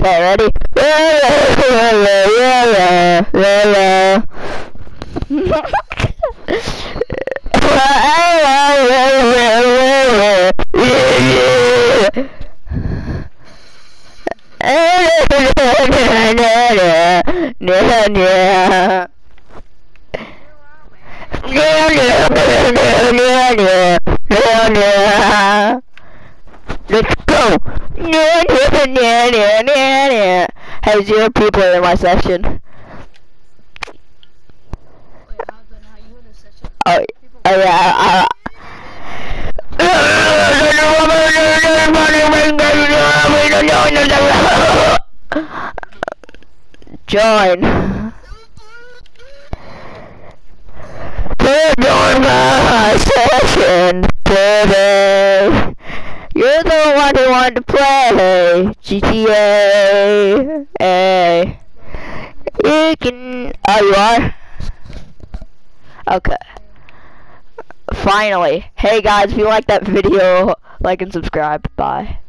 Okay, ready? Let's go! Hey, 0 people in my session. Wait, how you in a session? Oh yeah, join. Join my session today. You're the one who wanted to play GTA. Hey. You can. Oh, you are? Okay. Finally. Hey guys, if you like that video, like and subscribe. Bye.